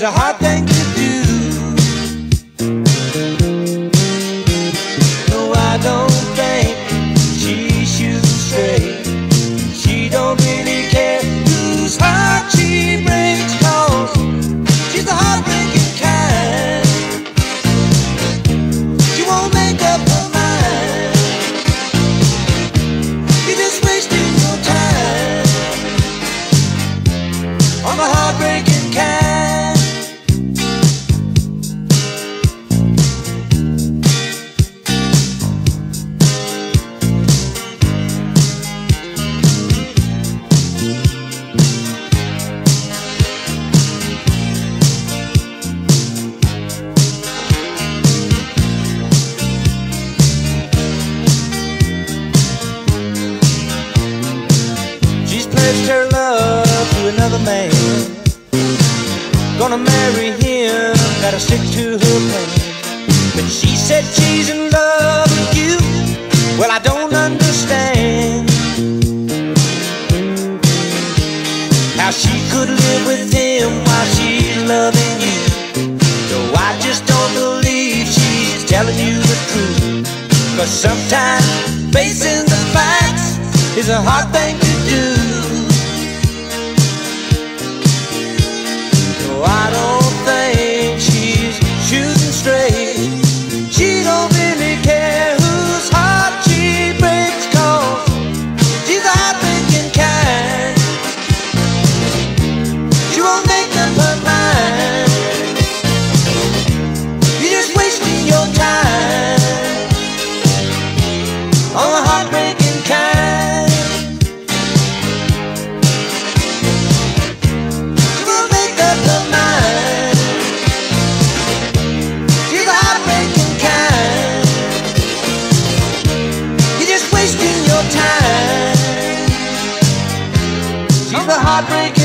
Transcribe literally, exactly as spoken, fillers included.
a hard thing to do. No, I don't think she shoots straight. She don't really care whose heart she breaks, 'cause she's the heartbreaking kind. She won't make up her mind. You're just wasting your time on the heartbreaking kind. Her love to another man, gonna marry him, gotta stick to her plan. But she said she's in love with you. Well, I don't understand how she could live with him while she's loving you. No, I just don't believe she's telling you the truth, 'cause sometimes facing the facts is a hard thing to do. I don't think she's shooting straight. She don't really care whose heart she breaks, 'cause she's a heartbreaking kind. She won't make up her mind. You're just wasting your time on the heartbreaking kind. She won't make up her mind. Wasting your time. She's the heartbreaker.